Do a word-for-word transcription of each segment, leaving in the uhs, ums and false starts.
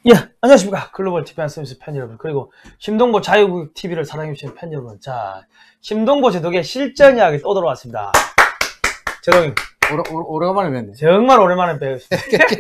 예, 안녕하십니까. 글로벌 티비 서비스 팬 여러분, 그리고 심동보 자유국티비를 사랑해주시는 팬 여러분. 자, 심동보 제독의 실전 이야기 또 들어왔습니다. 제독님. 오래, 오래간만에 뵙네. 정말 오랜만에 뵙습니다.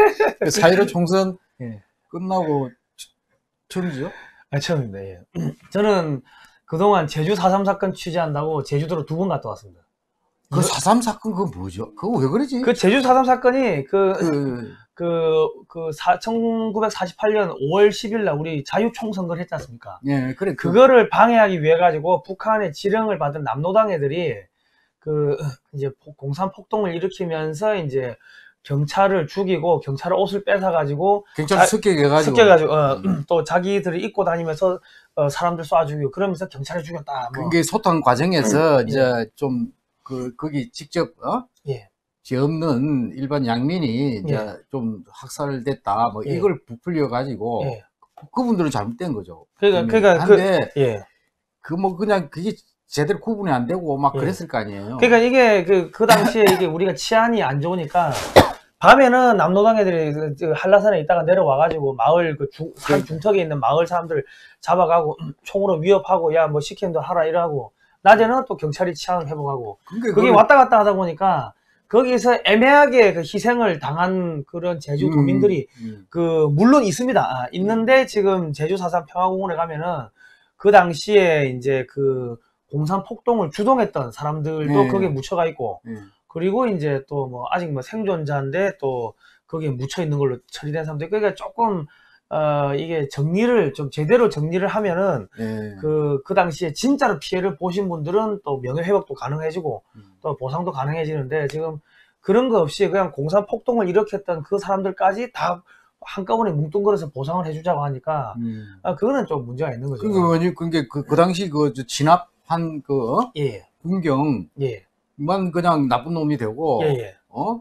사일오 총선 예. 끝나고 처음이죠? 아, 처음입니다. 예. 저는 그동안 제주 사 삼 사건 취재한다고 제주도로 두 번 갔다 왔습니다. 그 사 삼 사건 그거 뭐죠? 그거 왜 그러지? 그 제주 사 삼 사건이 그, 그, 그, 그, 사, 천구백사십팔 년 오월 십일 날 우리 자유총선거를 했지 않습니까? 예, 그래. 그, 그거를 방해하기 위해 가지고 북한의 지령을 받은 남노당 애들이 그, 이제 공산 폭동을 일으키면서 이제 경찰을 죽이고 경찰의 옷을 뺏어가지고 경찰 습격해가지고. 습격해가지고, 어, 또 자기들이 입고 다니면서 어, 사람들 쏴 죽이고 그러면서 경찰을 죽였다. 뭐. 그게 소탕 과정에서 음, 이제 예. 좀 그, 거기 직접, 어? 예. 죄 없는 일반 양민이 이제 예. 좀 학살됐다. 뭐 예. 이걸 부풀려가지고. 예. 그분들은 잘못된 거죠. 그러니까, 그러니까, 한데, 그, 예. 그 뭐 그냥 그게 제대로 구분이 안 되고 막 예. 그랬을 거 아니에요. 그러니까 이게 그, 그 당시에 이게 우리가 치안이 안 좋으니까 밤에는 남노당 애들이 그 한라산에 있다가 내려와가지고 마을 그 중, 산 중턱에 있는 마을 사람들 잡아가고 총으로 위협하고 야 뭐 시키는 대로 하라 이러고 낮에는 또 경찰이 치안 회복하고 그게, 그게 왔다 갔다 하다 보니까 거기서 애매하게 그 희생을 당한 그런 제주 도민들이 음, 음. 그 물론 있습니다. 아, 있는데 지금 제주 사 삼 평화공원에 가면은 그 당시에 이제 그 공산 폭동을 주동했던 사람들도 네. 거기에 묻혀가 있고 네. 그리고 이제 또 뭐 아직 뭐 생존자인데 또 거기에 묻혀 있는 걸로 처리된 사람들. 그러니까 조금 어 이게 정리를 좀 제대로 정리를 하면은 네. 그, 그 당시에 진짜로 피해를 보신 분들은 또 명예회복도 가능해지고 음. 또 보상도 가능해지는데 지금 그런 거 없이 그냥 공산 폭동을 일으켰던 그 사람들까지 다 한꺼번에 뭉뚱그려서 보상을 해주자고 하니까 음. 아, 그거는 좀 문제가 있는 거죠. 그게 뭐니? 그게 그, 그 당시 그 진압한 그 어? 예, 군경만 예, 그냥 나쁜 놈이 되고, 예, 예. 어?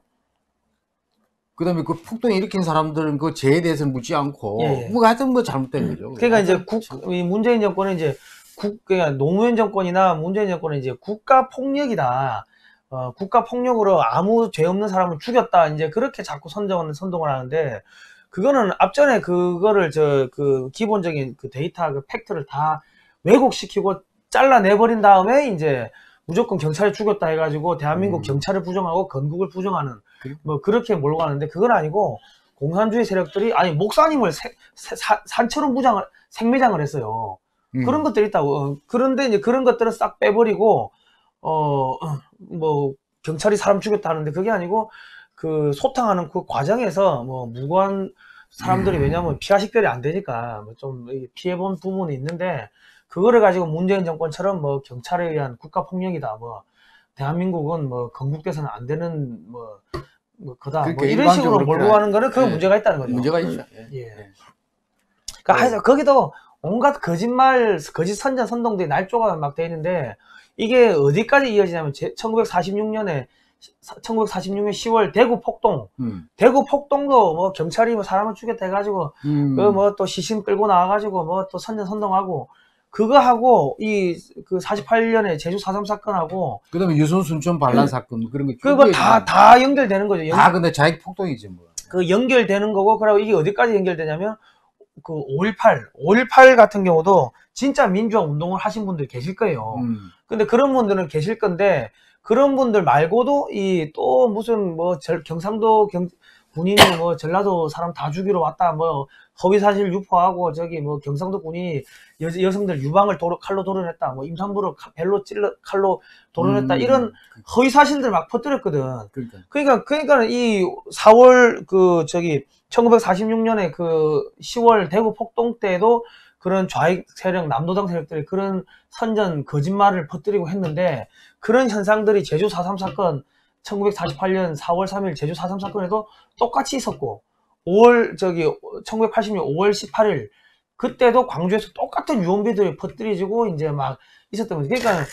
그 다음에 그 폭동 일으킨 사람들은 그 죄에 대해서는 묻지 않고, 예, 예. 뭐 하여튼 뭐 잘못된 거죠. 그러니까 이제 하여튼 국, 참- 이 문재인 정권은 이제 국, 그러니까 노무현 정권이나 문재인 정권은 이제 국가 폭력이다. 어, 국가 폭력으로 아무 죄 없는 사람을 죽였다. 이제 그렇게 자꾸 선정을, 선동을 하는데, 그거는 앞전에 그거를 저, 그 기본적인 그 데이터, 그 팩트를 다 왜곡시키고 잘라내버린 다음에 이제 무조건 경찰이 죽였다 해가지고 대한민국 음. 경찰을 부정하고 건국을 부정하는 그래? 뭐 그렇게 몰고 가는데 그건 아니고 공산주의 세력들이 아니 목사님을 세, 세, 사, 산처럼 무장을 생매장을 했어요. 음. 그런 것들이 있다고. 어, 그런데 이제 그런 것들은 싹 빼버리고 어 뭐 경찰이 사람 죽였다 하는데 그게 아니고 그 소탕하는 그 과정에서 뭐 무고한 사람들이 음. 왜냐면 피가 식별이 안 되니까 뭐 좀 피해본 부분이 있는데 그거를 가지고 문재인 정권처럼 뭐 경찰에 의한 국가 폭력이다 뭐 대한민국은 뭐 건국돼서는 안 되는 뭐, 뭐 그다 그러니까 뭐 이런 식으로 일반적으로 몰고 가는 거는 그 예. 문제가 있다는 거죠. 문제가 있죠. 예. 예. 예. 그러니까 하여튼 거기도 온갖 거짓말, 거짓 선전 선동들이 날조가 막 돼 있는데 이게 어디까지 이어지냐면 천구백사십육 년에 천구백사십육 년 시월 대구 폭동, 음. 대구 폭동도 뭐 경찰이 뭐 사람을 죽였다 해가지고 음. 그 뭐 또 시신 끌고 나와가지고 뭐 또 선전 선동하고 그거 하고 이 그 사십팔 년에 제주 사 삼 사건하고 그 다음에 유선 순천 반란 사건, 그런 거. 그거 다, 다 연결되는 거죠. 다 근데 자익 폭동이지 뭐. 그 연결되는 거고, 그리고 이게 어디까지 연결되냐면, 그 오일팔, 오일팔 같은 경우도 진짜 민주화 운동을 하신 분들 계실 거예요. 음. 근데 그런 분들은 계실 건데, 그런 분들 말고도 이 또 무슨 뭐 절, 경상도 경, 군인이 뭐 전라도 사람 다 죽이러 왔다, 뭐 허위사실 유포하고 저기 뭐 경상도 군인이 여, 여성들 유방을 도로, 칼로 도려냈다, 뭐 임산부를 벨로 찔러 칼로 도려냈다, 음. 이런 허위사실들 막 퍼뜨렸거든. 그러니까. 그러니까, 그러니까 이 사월 그 저기 천구백사십육 년에 그 시월 대구 폭동 때도 그런 좌익 세력, 남노당 세력들이 그런 선전 거짓말을 퍼뜨리고 했는데 그런 현상들이 제주 사 삼 사건 천구백사십팔 년 사월 삼일 제주 사 삼 사건에도 똑같이 있었고 오월 저기 천구백팔십 년 오월 십팔일 그때도 광주에서 똑같은 유언비들이 퍼뜨려지고 이제 막 있었던 거죠. 그러니까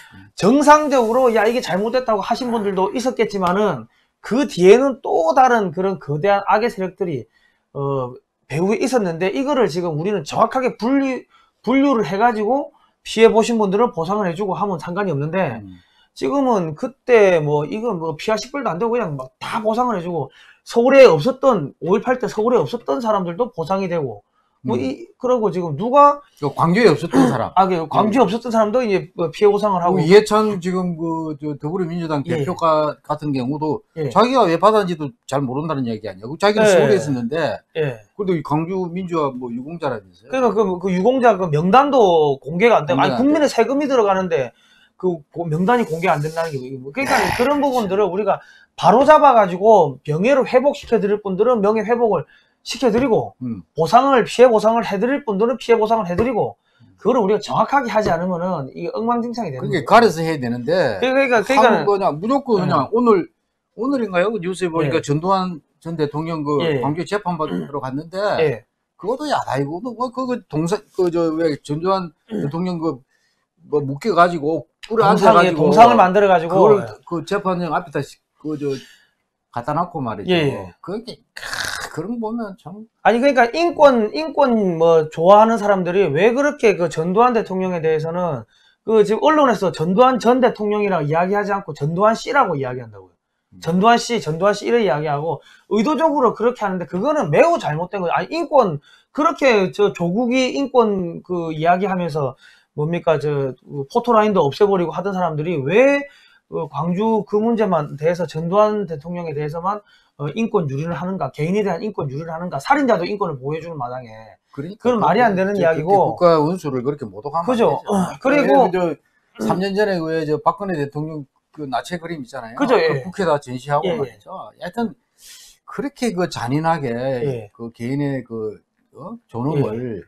정상적으로 야 이게 잘못됐다고 하신 분들도 있었겠지만은 그 뒤에는 또 다른 그런 거대한 악의 세력들이 어 배후에 있었는데 이거를 지금 우리는 정확하게 분류 분류를 해가지고 피해 보신 분들은 보상을 해주고 하면 상관이 없는데 음. 지금은 그때 뭐 이거 뭐 피하 식별도 안 되고 그냥 막 다 보상을 해주고 서울에 없었던 오일팔 때 서울에 없었던 사람들도 보상이 되고 뭐, 음. 이, 그러고 지금 누가, 그 광주에 없었던 사람. 아, 그 광주에 없었던 사람도 이제 뭐 피해 보상을 하고. 그 이해찬 지금 그, 저 더불어민주당 예. 대표가 같은 경우도 예. 자기가 왜 받았는지도 잘 모른다는 이야기 아니야. 자기는 예. 서울에 있었는데, 예. 그래도 이 광주 민주화 뭐 유공자라면서요. 그러니까 그, 그 유공자 그 명단도 공개가 안 되고, 아니, 공개가 안 국민의 세금이 들어가는데, 그 명단이 공개 안 된다는 게, 뭐, 그러니까 그런 부분들을 우리가 바로 잡아가지고 명예를 회복시켜 드릴 분들은 명예 회복을 시켜드리고, 음. 보상을, 피해 보상을 해드릴 분들은 피해 보상을 해드리고, 그거를 우리가 정확하게 하지 않으면은 이게 엉망진창이 되는 거예요. 그러니까 가려서 해야 되는데, 그러니까, 그러니까 그러니까, 그냥 무조건 그냥 오늘, 오늘인가요? 그 뉴스에 보니까 예. 전두환 전 대통령 그 예. 광주 재판받으러 갔는데, 예. 그것도 야다이고, 뭐, 그거 동사, 그, 저, 왜, 전두환 대통령 그, 뭐, 묶여가지고, 꿀에 동상, 예, 앉아가지고. 동상을 만들어가지고. 그걸 그 재판장 앞에다, 그, 저, 갖다 놓고 말이죠. 예, 예. 그게, 크, 그런 거 보면 참. 아니, 그러니까 인권, 인권 뭐, 좋아하는 사람들이 왜 그렇게 그 전두환 대통령에 대해서는 그 지금 언론에서 전두환 전 대통령이라고 이야기하지 않고 전두환 씨라고 이야기한다고요. 전두환 씨, 전두환 씨 이렇게 이야기하고 의도적으로 그렇게 하는데 그거는 매우 잘못된 거예요. 아니, 인권, 그렇게 저 조국이 인권 그 이야기하면서 뭡니까, 저 포토라인도 없애버리고 하던 사람들이 왜 어, 광주 그 문제만 대해서 전두환 대통령에 대해서만 어, 인권 유린을 하는가, 개인에 대한 인권 유린을 하는가, 살인자도 인권을 보호해주는 마당에. 그러니까. 그건 말이 안 되는 이야기고. 국가 운수를 그렇게 모독하면. 그죠. 안 되죠. 그리고. 저 삼 년 전에 왜 저 박근혜 대통령 그 나체 그림 있잖아요. 그죠, 예. 그 국회에다 전시하고 예, 말이죠. 하여튼, 그렇게 그 잔인하게 예. 그 개인의 그, 어? 존엄을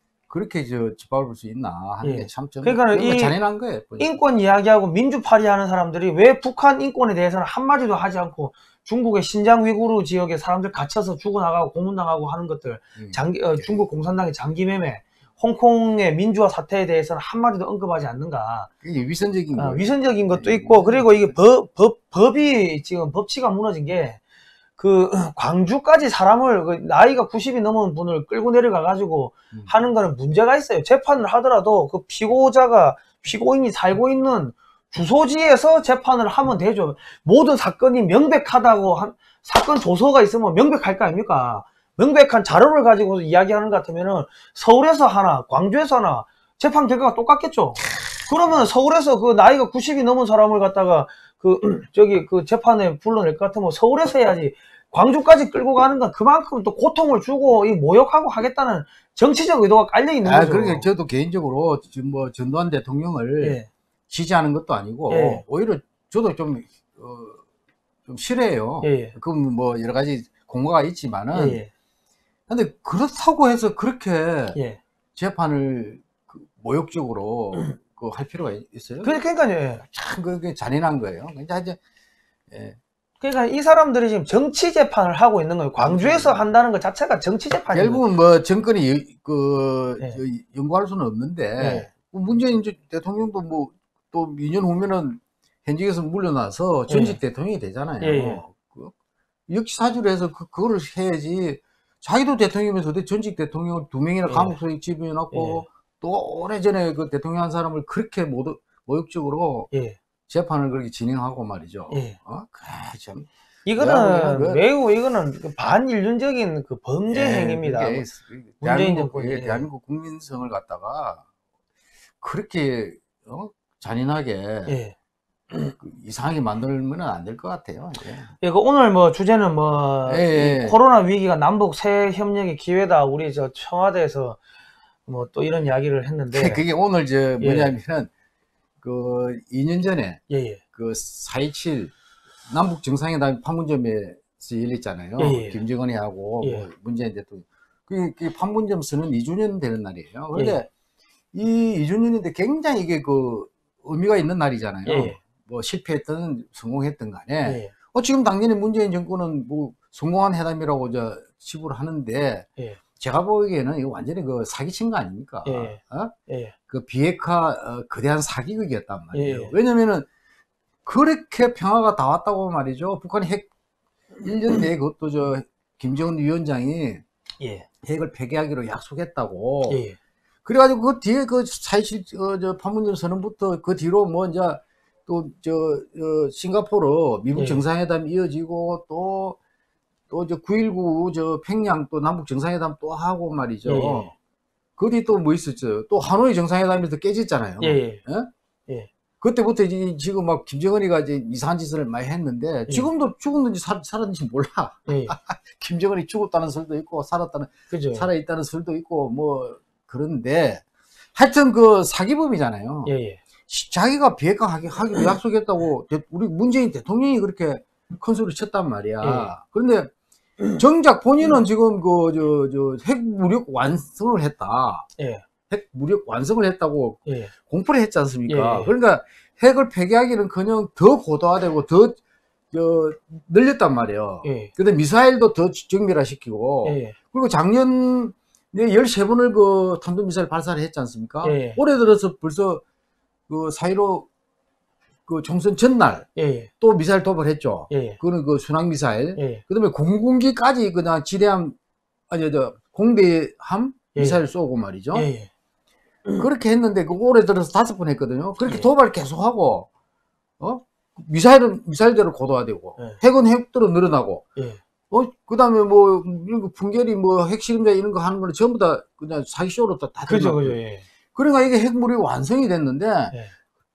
그렇게 저 짓밟을 수 있나 하는 예. 게 참 좀. 그러니까 이 잔인한 거예요. 보니까. 인권 이야기하고 민주파리 하는 사람들이 왜 북한 인권에 대해서는 한마디도 하지 않고 중국의 신장 위구르 지역에 사람들 갇혀서 죽어나가고 고문당하고 하는 것들, 음. 장기, 어, 중국 공산당의 장기매매, 홍콩의 민주화 사태에 대해서는 한마디도 언급하지 않는가. 그게 위선적인 어, 거예요. 위선적인 것도 네, 있고, 그리고 이게 법, 법, 법이 지금 법치가 무너진 게, 그, 광주까지 사람을, 그 나이가 구십이 넘은 분을 끌고 내려가가지고 음. 하는 거는 문제가 있어요. 재판을 하더라도 그 피고자가, 피고인이 살고 있는 주소지에서 재판을 하면 되죠. 모든 사건이 명백하다고 한, 사건 조서가 있으면 명백할 거 아닙니까? 명백한 자료를 가지고 이야기하는 것 같으면은 서울에서 하나, 광주에서 하나, 재판 결과가 똑같겠죠? 그러면 서울에서 그 나이가 구십이 넘은 사람을 갖다가 그, 저기 그 재판에 불러낼 것 같으면 서울에서 해야지. 광주까지 끌고 가는 건 그만큼 또 고통을 주고 이 모욕하고 하겠다는 정치적 의도가 깔려 있는 아, 거죠. 그러니까 저도 개인적으로 지금 뭐 전두환 대통령을 예. 지지하는 것도 아니고 예. 오히려 저도 좀, 어, 좀 싫어해요. 예. 그럼 뭐 여러 가지 공과가 있지만은 예. 근데 그렇다고 해서 그렇게 예. 재판을 그 모욕적으로 그 할 필요가 있어요? 그- 그러니까요. 예. 참 그게 잔인한 거예요. 그러니까 이제 예. 그러니까 이 사람들이 지금 정치 재판을 하고 있는 거예요. 광주에서 한다는 것 자체가 정치 재판이에요. 결국은 뭐 정권이 여- 그 예. 저 연구할 수는 없는데 예. 문재인 대통령도 뭐 또 이 년 후면은 현직에서 물러나서 전직 예. 대통령이 되잖아요. 예, 예. 그 역사주로 해서 그, 그거를 해야지. 자기도 대통령이면서 전직 대통령을 두 명이나 예. 감옥소에 집어넣고 예. 또 오래전에 그 대통령 한 사람을 그렇게 모독, 모욕적으로 예. 재판을 그렇게 진행하고 말이죠. 예. 어? 그래, 참. 이거는 그- 매우 이거는 그 반인륜적인 그 범죄 예, 행위입니다. 그게 문재인 대한민국, 정권이. 예, 대한민국 국민성을 갖다가 그렇게 어? 잔인하게 예. 그 이상하게 만들면 안 될 것 같아요. 예. 예, 그 오늘 뭐 주제는 뭐 예, 예. 이 코로나 위기가 남북 새 협력의 기회다. 우리 저 청와대에서 뭐 또 이런 이야기를 했는데. 그게 오늘 저 예. 뭐냐면은 그 이 년 전에 예, 예. 그 사 이칠 남북 정상회담 판문점에서 열렸잖아요. 예, 예. 김정은이 하고 예. 뭐 문재인 대통령. 그, 그 판문점 선언 이 주년 되는 날이에요. 그런데 예. 이 이 주년인데 굉장히 이게 그 의미가 있는 날이잖아요. 예. 뭐 실패했든 성공했든 간에. 예. 어, 지금 당연히 문재인 정권은 뭐 성공한 회담이라고 저 치부를 하는데 예. 제가 보기에는 이거 완전히 그 사기친 거 아닙니까? 예. 어? 예. 그 비핵화 어, 거대한 사기극이었단 말이에요. 예. 왜냐면은 그렇게 평화가 다 왔다고 말이죠. 북한이 핵 일 년 내에 그것도 저 김정은 위원장이 예. 핵을 폐기하기로 약속했다고. 예. 그래가지고 그 뒤에 그 사이칠 어, 저 판문점 선언부터 그 뒤로 뭐 이제 또 저 어, 싱가포르 미국 예. 정상회담 이어지고 또 또 저 구일구 저 평양 또 남북 정상회담 또 하고 말이죠. 예, 예. 그뒤 또 뭐 있었죠? 또 하노이 정상회담에서 깨졌잖아요. 예, 예. 예? 예. 그때부터 이제 지금 막 김정은이가 이제 이상한 짓을 많이 했는데 예. 지금도 죽었는지 살, 살았는지 몰라. 예. 김정은이 죽었다는 설도 있고 살았다는 그죠. 살아있다는 설도 있고 뭐 그런데 하여튼 그 사기범이잖아요. 예, 예. 자기가 비핵화 하기, 하기로 약속했다고 대- 우리 문재인 대통령이 그렇게 큰 소리 쳤단 말이야. 예. 그런데 정작 본인은 지금 그 저 저 핵 무력 완성을 했다. 예. 핵 무력 완성을 했다고 예. 공포를 했지 않습니까? 예. 그러니까 핵을 폐기하기는커녕 더 고도화되고 더 저, 늘렸단 말이에요. 예. 근데 미사일도 더 정밀화시키고 예. 그리고 작년에 열세 번을 그 탄도미사일 발사를 했지 않습니까? 예. 올해 들어서 벌써 그 사일오 그 총선 전날 예. 또 미사일 도발했죠. 예. 그거는 그 순항미사일. 예. 그 다음에 공군기까지 그냥 지대함, 아니, 저, 공대함 예. 미사일 쏘고 말이죠. 예. 그렇게 했는데, 그 올해 들어서 다섯 번 했거든요. 그렇게 예. 도발 계속하고, 어? 미사일은 미사일대로 고도화되고, 예. 핵은 핵대로 늘어나고, 예. 어? 그 다음에 뭐, 이런 거 풍계리 뭐, 핵실험자 이런 거 하는 거는 전부 다 그냥 사기쇼로 다, 다 그죠, 드러나고. 그죠. 예. 그러니까 이게 핵물이 완성이 됐는데, 예.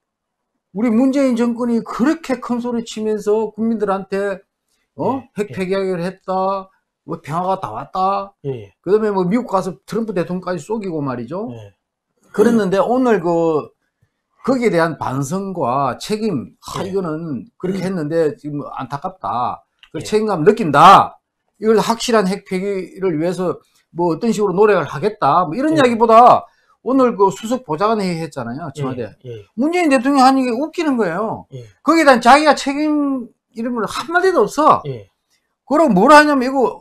우리 문재인 정권이 그렇게 큰 소리 치면서 국민들한테, 어? 예. 핵 예. 폐기하기로 했다. 뭐 평화가 다 왔다. 예. 그 다음에 뭐 미국 가서 트럼프 대통령까지 쏘기고 말이죠. 예. 그랬는데 오늘 그, 거기에 대한 반성과 책임, 아, 예. 이거는 그렇게 했는데 지금 안타깝다. 그 예. 책임감 느낀다. 이걸 확실한 핵 폐기를 위해서 뭐 어떤 식으로 노력을 하겠다. 뭐 이런 예. 이야기보다 오늘 그 수석 보좌관 회의 했잖아요. 청와대. 예. 예. 문재인 대통령이 하는 게 웃기는 거예요. 예. 거기에 대한 자기가 책임 이름을 한마디도 없어. 예. 그럼 뭘 하냐면 이거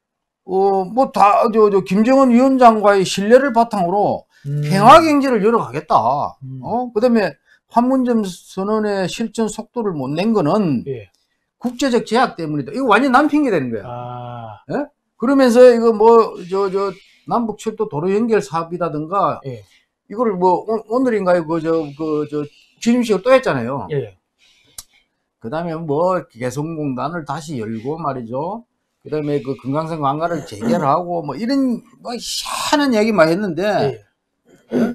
어 뭐 다 저 저 김정은 위원장과의 신뢰를 바탕으로 음. 평화 경제를 열어가겠다. 음. 어 그다음에 판문점 선언의 실천 속도를 못 낸 거는 예. 국제적 제약 때문이다. 이거 완전 남 핑계 되는 거야. 아. 예? 그러면서 이거 뭐 저 저 남북 철도 도로 연결 사업이라든가 예. 이거를 뭐 오, 오늘인가요? 그 저 그 저 취임식을 또 했잖아요. 예. 그다음에 뭐 개성공단을 다시 열고 말이죠. 그다음에 그 금강산 관가를 재개하고 뭐 이런 뭐 희한한 얘기 많이 했는데 예.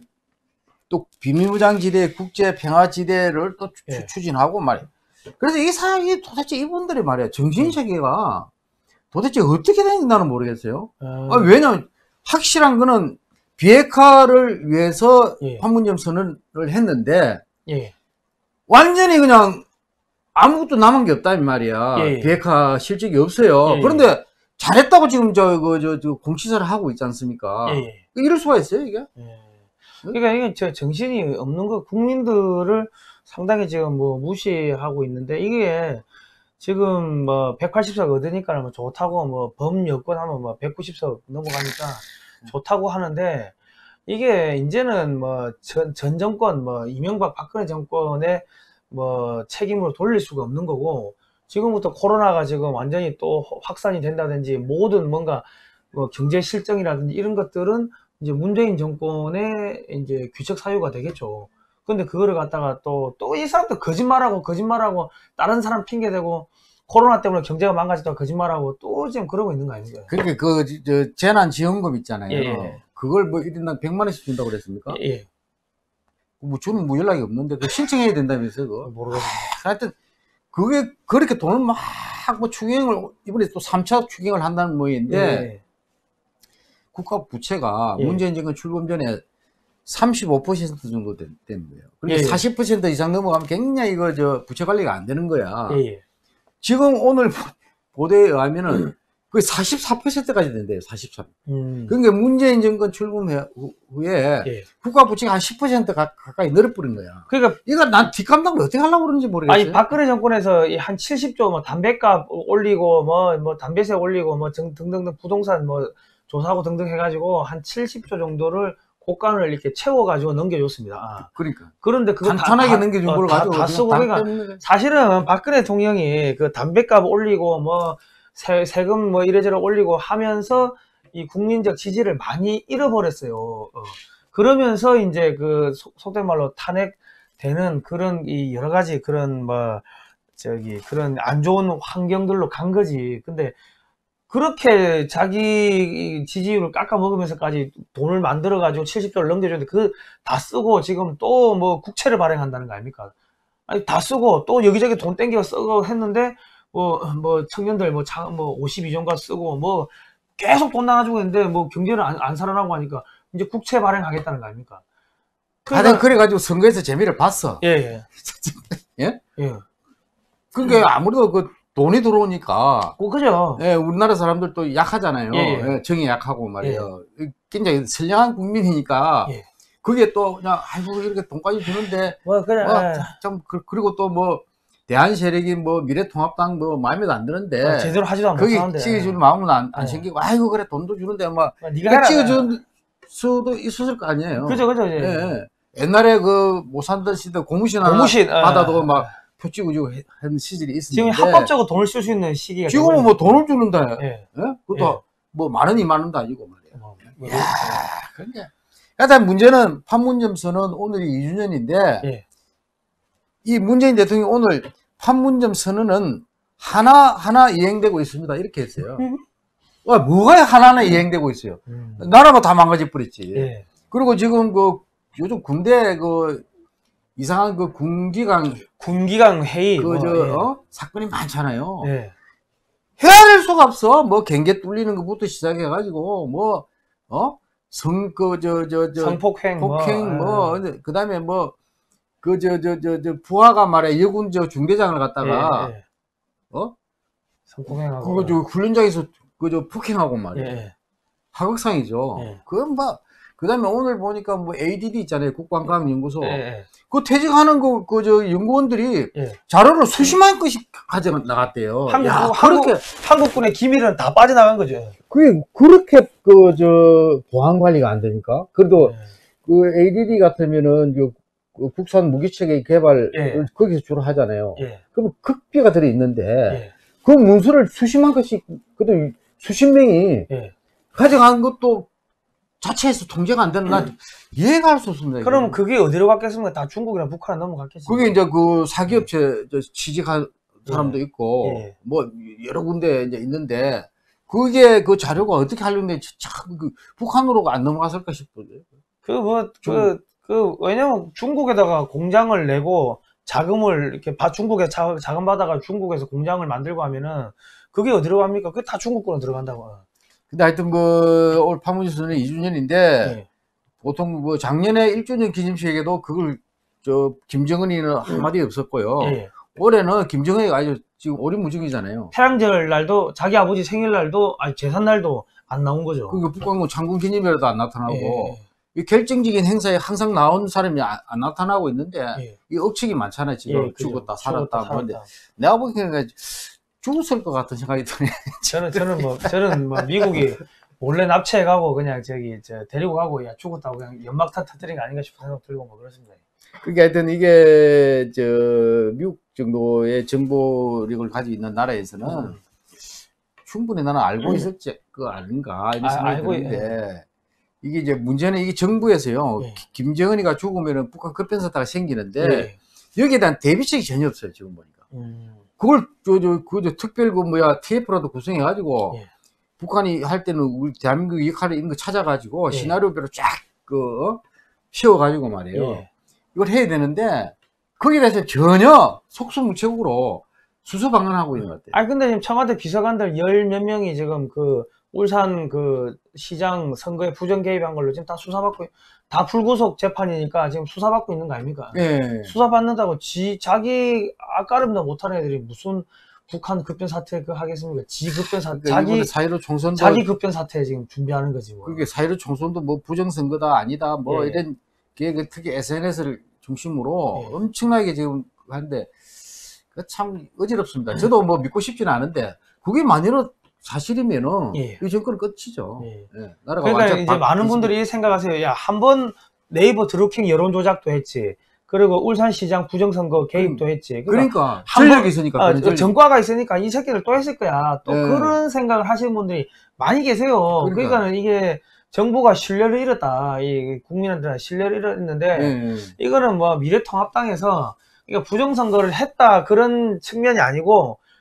또 비밀무장지대 국제평화지대를 또 추, 예. 추진하고 말이에요. 그래서 이 사람이 도대체 이분들이 말이야 정신세계가 도대체 어떻게 되는지는 모르겠어요. 아. 아, 왜냐면 확실한 거는 비핵화를 위해서 예. 판문점 선언을 했는데 예. 완전히 그냥 아무것도 남은 게 없다 이 말이야. 예, 예. 비핵화 실적이 없어요. 예, 예. 그런데 잘했다고 지금 저, 그, 저, 저 공시사를 하고 있지 않습니까? 예. 예. 이럴 수가 있어요, 이게? 예. 그러니까 이게 저 정신이 없는 거 국민들을 상당히 지금 뭐 무시하고 있는데 이게 지금 뭐 백팔십 석 얻으니까 뭐 좋다고 뭐 범여권 하면 뭐 백구십 석 넘어가니까 좋다고 하는데 이게 이제는 뭐 전, 전 정권 뭐 이명박 박근혜 정권의 뭐 책임으로 돌릴 수가 없는 거고 지금부터 코로나가 지금 완전히 또 확산이 된다든지 모든 뭔가 뭐 경제 실정이라든지 이런 것들은 이제 문재인 정권의 이제 귀책 사유가 되겠죠. 근데 그거를 갖다가 또 또 이 사람들 거짓말하고 거짓말하고 다른 사람 핑계대고 코로나 때문에 경제가 망가졌다고 거짓말하고 또 지금 그러고 있는 거 아닙니까? 그러니까 그, 저, 재난지원금 있잖아요. 예, 예. 그걸 뭐 일 인당 백만 원씩 준다고 그랬습니까? 예, 뭐 저는 뭐 연락이 없는데 그 신청해야 된다면서요, 그거. 모르겠습니다. 하여튼, 그게 그렇게 돈을 막 뭐 추경을, 이번에 또 삼 차 추경을 한다는 모양인데, 예, 국가 부채가 예. 문재인 정권 출범 전에 삼십오 퍼센트 정도 된, 된 거예요. 그러니까 예, 예. 사십 퍼센트 이상 넘어가면 굉장히 이거 저 부채 관리가 안 되는 거야. 예, 예. 지금 오늘 보도에 의하면은 거의 사십사 퍼센트까지 된대요. 사십삼. 음. 그러니까 문재인 정권 출범 후- 후에 예. 국가 부채가 한 십 퍼센트 가, 가까이 늘어버린 거야. 그러니까 이거 난 뒷감당을 어떻게 하려고 그러는지 모르겠어요. 아니 박근혜 정권에서 이 한 칠십 조 뭐 담배값 올리고 뭐 뭐 담배세 올리고 뭐 등- 등등등 부동산 뭐 조사하고 등등 해가지고 한 칠십 조 정도를 곳간을 이렇게 채워가지고 넘겨줬습니다. 아. 그러니까. 그런데 그거 간단하게 다, 넘겨준 어, 걸 다, 가지고 다 그냥 쓰고 다 그러니까 뺏는 거야. 사실은 박근혜 대통령이 그 담배값 올리고 뭐 세, 세금 뭐 이래저래 올리고 하면서 이 국민적 지지를 많이 잃어버렸어요. 어. 그러면서 이제 그 속- 속된 말로 탄핵되는 그런 이 여러 가지 그런 뭐 저기 그런 안 좋은 환경들로 간 거지. 근데 그렇게 자기 지지율을 깎아먹으면서까지 돈을 만들어가지고 칠십 조를 넘겨줬는데 그 다 쓰고 지금 또 뭐 국채를 발행한다는 거 아닙니까? 아니, 다 쓰고 또 여기저기 돈 땡겨 쓰고 했는데 뭐, 뭐 청년들 뭐, 차, 뭐 오십이 종가 쓰고 뭐 계속 돈 나가지고 있는데 뭐 경제를 안, 안 살아나고 하니까 이제 국채 발행하겠다는 거 아닙니까? 다들 그래가지고 선거에서 재미를 봤어. 예, 예. 예? 예. 그게 아무래도 그 돈이 들어오니까. 어, 그죠. 예, 우리나라 사람들도 약하잖아요. 예, 예. 예, 정이 약하고 말이에요. 굉장히 선량한 국민이니까. 예. 그게 또 그냥 아이고 이렇게 돈까지 주는데 뭐 그래. 뭐, 예. 좀 그, 그리고 또 뭐 대한 세력이 뭐 미래통합당 뭐 마음에도 안 드는데 어, 제대로 하지도 거기 못하는데. 찍어줄 마음은 안, 안 예. 생기고 아이고 그래 돈도 주는데 뭐 뭐 네가 해라. 찍어줄 수도 있었을 거 아니에요. 그죠, 그죠. 예. 예. 옛날에 그 못 살던 시대 고무신 하나 고무신, 예. 받아도 막 표 찍어주고 해- 하는 시절이 지금 있었는데 합법적으로 돈을 쓸 수 있는 시기가 지금은 뭐 돈을 주는데 예. 예? 그것도 뭐 만 원, 이만 원도 아니고 말이에요. 뭐, 뭐, 야, 그러니까 일단 문제는 판문점 선언 오늘이 이 주년인데 예. 이 문재인 대통령이 오늘 판문점 선언은 하나하나 이행되고 있습니다. 이렇게 했어요. 와, 뭐가 하나하나 이행되고 있어요. 음. 나라가 다 망가져 버렸지. 예. 그리고 지금 그 요즘 군대 그 이상한 그 군기강 군기강 회의. 그 뭐, 저 예. 어? 사건이 많잖아요. 예. 헤아릴 수가 없어. 뭐 경계 뚫리는 것부터 시작해 가지고 뭐 어? 성 그 저 저 저 성폭행. 폭행 뭐. 뭐 그다음에 뭐 그 저 저 저 저 부하가 말이야 여군 저 중대장을 갖다가 예, 예. 어? 성폭행하고. 그거 저 훈련장에서 그 저 폭행하고 예. 말이야. 예. 하극상이죠. 예. 그건 뭐 그다음에 오늘 보니까 뭐 에이디디 있잖아요. 국방과학연구소. 예. 예. 그 퇴직하는 그 그 저 연구원들이 예. 자료를 수십만 건씩 가져 나갔대요. 한국, 야, 한국, 그렇게 한국군의 기밀은 다 빠져나간 거죠. 그게 그렇게 그 저 보안 관리가 안 되니까. 그래도 예. 그 에이디디 같으면은 그 국산 무기체계 개발 예. 거기서 주로 하잖아요. 예. 그럼 극비가 들어 있는데 예. 그 문서를 수십만 건씩 그래도 수십 명이 예. 가져간 것도 자체에서 통제가 안 되는 난 이해가 할 수 없습니다. 그럼 이게. 그게 어디로 갔겠습니까? 다 중국이나 북한 넘어갔겠지. 그게 이제 그 사기업체 저 취직한 사람도 예. 있고 예. 뭐 여러 군데 이제 있는데 그게 그 자료가 어떻게 하려는데 참 그 북한으로 안 넘어갔을까 싶어요. 그 뭐 그 그 왜냐면 중국에다가 공장을 내고 자금을 이렇게 바 중국에 자, 자금 받아가 중국에서 공장을 만들고 하면은 그게 어디로 갑니까? 그게 다 중국으로 들어간다고. 근데 하여튼 그 올 판문점 선언 이 주년인데 예. 보통 뭐 작년에 일 주년 기념식에도 그걸 저 김정은이는 한마디 없었고요. 예. 올해는 김정은이가 아주 지금 오리무중이잖아요. 태양절 날도 자기 아버지 생일날도 아니 제삿날도 안 나온 거죠. 그러니까 북한군 창군 기념일에도 안 나타나고 예. 이 결정적인 행사에 항상 나온 사람이 안, 안 나타나고 있는데 예. 이 억측이 많잖아요. 지금 예, 그죠. 죽었다 살았다. 죽었다, 그런데 살았다. 내가 보기에는 죽었을 것 같은 생각이 드네. 저는 저는 뭐 저는 뭐 미국이 몰래 납치해 가고 그냥 저기 저 데리고 가고 야 죽었다고 그냥 연막탄 터뜨린 거 아닌가 싶은 생각 들고 뭐 그렇습니다. 그게 하여튼 이게 저 미국 정도의 정보력을 가지고 있는 나라에서는 음. 충분히 나는 알고 있었지 그 아닌가 이런 아, 생각이 알고 드는데 이게 이제 문제는 이게 정부에서요 예. 김정은이가 죽으면은 북한 급변사태가 생기는데 예. 여기에 대한 대비책이 전혀 없어요 지금 보니까. 음. 그걸 저저 그저 특별 그 뭐야 티에프라도 구성해 가지고 예. 북한이 할 때는 우리 대한민국 역할을 이런 거 찾아가지고 예. 시나리오별로 쫙그 씌워 가지고 말이에요. 예. 이걸 해야 되는데 거기에 대해서 전혀 속수무책으로 수수방관하고 있는 것 같아요. 아니 근데 지금 청와대 비서관들 열 몇 명이 지금 그 울산 그 시장 선거에 부정 개입한 걸로 지금 다 수사받고 다 불구속 재판이니까 지금 수사받고 있는 거 아닙니까? 예. 수사받는다고 지 자기 아까름도 못하는 애들이 무슨 북한 급변 사태 그 하겠습니까? 지 급변 사태 그러니까 자기 이번에 사일오 총선도 자기 급변 사태 지금 준비하는 거지 뭐. 그게 사일오 총선도 뭐 부정선거다 아니다 뭐 예. 이런 게 특히 에스엔에스를 중심으로 예. 엄청나게 지금 하는데 그 참 어지럽습니다. 저도 뭐 믿고 싶지는 않은데 그게 만일로 사실이면은 예. 이 정권은 끝이죠. 예. 예. 나라가 그러니까 완전 이제 바- 많은 뒤집어- 분들이 생각하세요. 야, 한 번 네이버 드루킹 여론 조작도 했지. 그리고 울산시장 부정선거 개입도 했지. 그러니까 그러니까 한 전력이 번- 있으니까 아, 그런 전력. 전과가 있으니까 이 새끼들 또 했을 거야. 또 예. 그런 생각을 하시는 분들이 많이 계세요. 그러니까. 그러니까는 이게 정부가 신뢰를 잃었다. 이 국민한테 신뢰를 잃었는데 예. 이거는 뭐 미래통합당에서 그러니까 부정선거를 했다 그런 측면이 아니고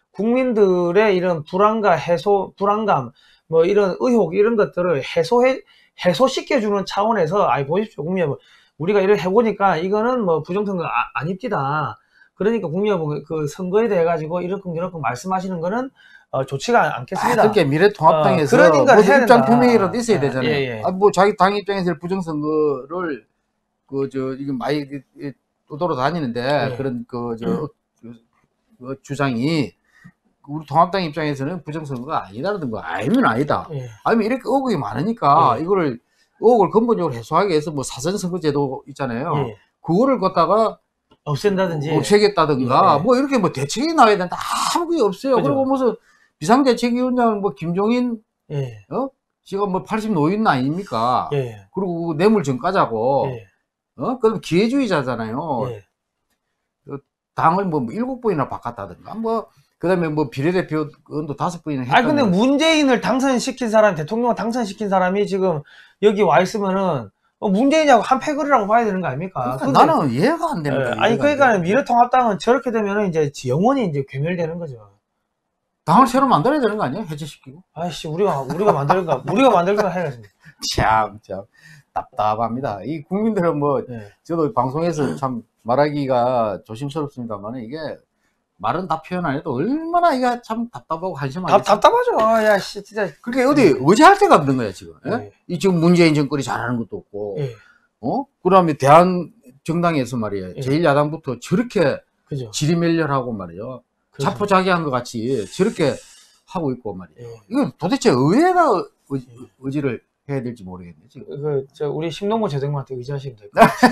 국민들의 이런 불안과 해소, 불안감, 뭐 이런 의혹 이런 것들을 해소해 해소시켜주는 차원에서 아이 보십시오 국민 여러분 우리가 이걸 해보니까 이거는 뭐 부정선거 아, 아닙니다. 그러니까 국민 여러분 그 선거에 대해 가지고 이렇게 이렇게 말씀하시는 거는 어, 좋지가 않겠습니다. 아, 그렇게 미래통합당에서 어, 그러니까 뭐 해야 입장 된다. 표명이라도 있어야 예, 되잖아요. 예, 예. 아, 뭐 자기 당 입장에서 부정선거를 그 저 이게 많이 떠돌아 다니는데 예. 그런 그 저 그 주장이 우리 통합당 입장에서는 부정선거가 아니다라는 거 알면 아니다. 예. 아니면 이렇게 의혹이 많으니까 예. 이거를 의혹을 근본적으로 해소하기 위해서 뭐 사전선거제도 있잖아요. 예. 그거를 갖다가 없앤다든지 없애겠다든가 예. 뭐 이렇게 뭐 대책이 나와야 되는데 아무 게 없어요. 그죠. 그리고 무슨 비상대책위원장 뭐 김종인 예. 어 지금 뭐 팔십 노인 아닙니까? 예. 그리고 뇌물 전가자고 예. 어 그럼 기회주의자잖아요. 예. 당을 뭐 일곱 번이나 바꿨다든가 뭐 그다음에 뭐 비례대표 의원도 다섯 번이나 했다. 아니 근데 문재인을 당선시킨 사람, 대통령을 당선시킨 사람이 지금 여기 와 있으면은 어, 문재인하고 한 패거리라고 봐야 되는 거 아닙니까? 그러니까 근데, 나는 이해가 안 되는 예, 거야. 아니 이해가 안 그러니까 돼. 미래통합당은 저렇게 되면은 이제 영원히 이제 괴멸되는 거죠. 당을 새로 만들어야 되는 거 아니야? 해체시키고. 아이씨 우리가 우리가 만들까 우리가 만들까 해야겠습니다. 참, 참 답답합니다. 이 국민들은 뭐 예. 저도 방송에서 참 말하기가 조심스럽습니다만 이게 말은 다 표현 안 해도 얼마나 이게 참 답답하고 한심하게. 답, 답답하죠. 아, 야, 씨, 진짜. 그렇게 어디 의지할 데가 없는 거야 지금. 예? 예. 이 지금 문재인 정권이 잘하는 것도 없고, 예. 어? 그다음에 대한 정당에서 말이에요. 예. 제일 야당부터 저렇게 그죠. 지리멸렬하고 말이에요. 그죠. 자포자기한 것 같이 저렇게 하고 있고 말이에요. 예. 이건 도대체 의회가 의, 의지를 해야 될지 모르겠네 지금. 그, 저, 우리 신동모 재정한테 의지하시면 될 것 같아요.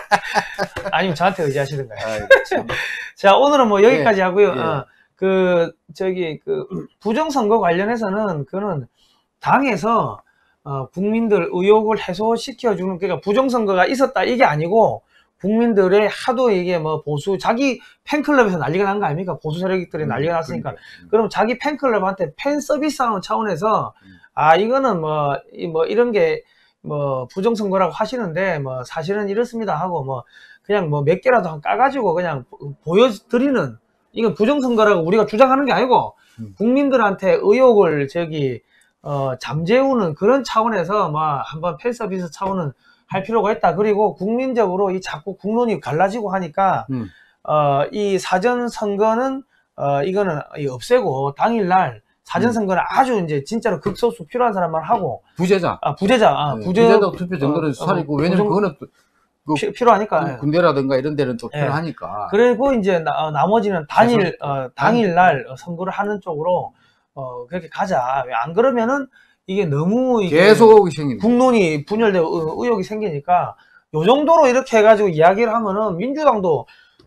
아니면 저한테 의지하시든가요. 아이고, 참. 자, 오늘은 뭐 여기까지 예. 하고요. 예. 어, 그, 저기, 그, 부정선거 관련해서는 그는 당에서, 어, 국민들 의혹을 해소시켜주는, 그러니까 부정선거가 있었다, 이게 아니고, 국민들의 하도 이게 뭐 보수, 자기 팬클럽에서 난리가 난 거 아닙니까? 보수 세력들이 난리가 났으니까. 그러니까. 그럼 자기 팬클럽한테 팬 서비스 하는 차원에서, 음. 아, 이거는 뭐, 이 뭐, 이런 게, 뭐, 부정선거라고 하시는데, 뭐, 사실은 이렇습니다 하고, 뭐, 그냥 뭐 몇 개라도 까가지고 그냥 보여드리는, 이건 부정선거라고 우리가 주장하는 게 아니고, 음. 국민들한테 의혹을 저기, 어, 잠재우는 그런 차원에서 뭐, 한번 팬 서비스 차원은 할 필요가 있다. 그리고 국민적으로 이 자꾸 국론이 갈라지고 하니까, 음. 어, 이 사전선거는, 어, 이거는 없애고, 당일날, 사전선거는 아주 이제 진짜로 극소수 필요한 사람만 하고, 부재자. 아, 부재자, 아, 네, 부재, 부재자 투표 정도는 어, 살이고, 어, 왜냐면 부정- 그거는 또 그 피, 필요하니까. 군대라든가 이런 데는 또 예. 필요하니까. 그리고 이제 나, 어, 나머지는 단일, 최소- 어, 당일날 선거를 하는 쪽으로, 어, 그렇게 가자. 왜 안 그러면은 이게 너무 이게 계속 의혹이 생깁니다. 국론이 분열되고 의혹이 생기니까 요 정도로 이렇게 해가지고 이야기를 하면은 민주당도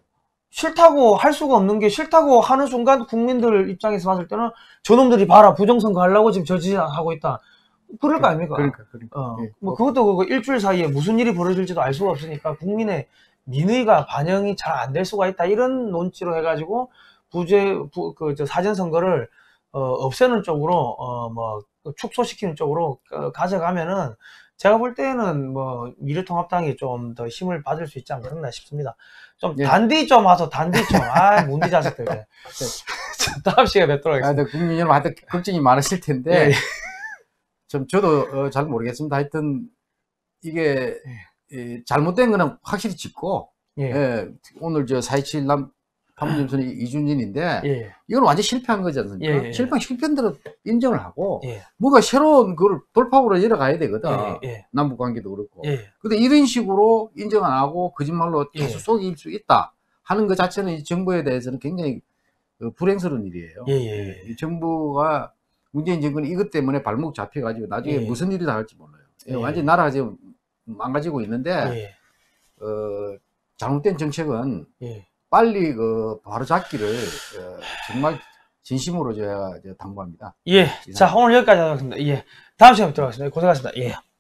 싫다고 할 수가 없는 게 싫다고 하는 순간 국민들 입장에서 봤을 때는 저놈들이 봐라 부정선거 하려고 지금 저지하고 있다. 그럴 거 아닙니까? 그러니까, 그러니까. 어, 예. 뭐 그것도 그 일주일 사이에 무슨 일이 벌어질지도 알 수가 없으니까 국민의 민의가 반영이 잘 안 될 수가 있다. 이런 논지로 해가지고 부재 부, 그 저 사전 선거를 어, 없애는 쪽으로 어, 뭐 축소시키는 쪽으로 어, 가져가면은 제가 볼 때는 뭐 미래통합당이 좀 더 힘을 받을 수 있지 않겠나 싶습니다. 좀 예. 단디 좀 와서 단디 좀. 아, 문디 자식들. 네. 다음 시간에 뵙도록 아, 하겠습니다. 근데 국민 여러분 하여튼 걱정이 많으실 텐데, 예, 예. 좀 저도 어, 잘 모르겠습니다. 하여튼 이게 예, 잘못된 거는 확실히 짚고, 예. 예, 오늘 저 사이칠 남 판문점선이 이준진인데, 예. 이건 완전 실패한 거지 않습니까? 예, 예. 실패한 실패한 대로 인정을 하고, 예. 뭔가 새로운 그걸 돌파구로 열어가야 되거든. 예. 예. 남북 관계도 그렇고. 예. 근데 이런 식으로 인정 안 하고 거짓말로 예. 계속 속일 수 있다 하는 것 자체는 이 정부에 대해서는 굉장히 어, 불행스러운 일이에요. 예. 예. 이 정부가 문재인 정권이 이것 때문에 발목 잡혀가지고 나중에 예. 무슨 일이 나올지 몰라요. 예. 완전히 나라가 지금 망가지고 있는데, 예. 어, 잘못된 정책은 예. 빨리 그 바로 잡기를 어, 정말 진심으로 제가 당부합니다. 예. 자, 오늘 여기까지 하겠습니다. 예. 다음 시간에 뵙도록 하겠습니다. 고생하셨습니다. 예.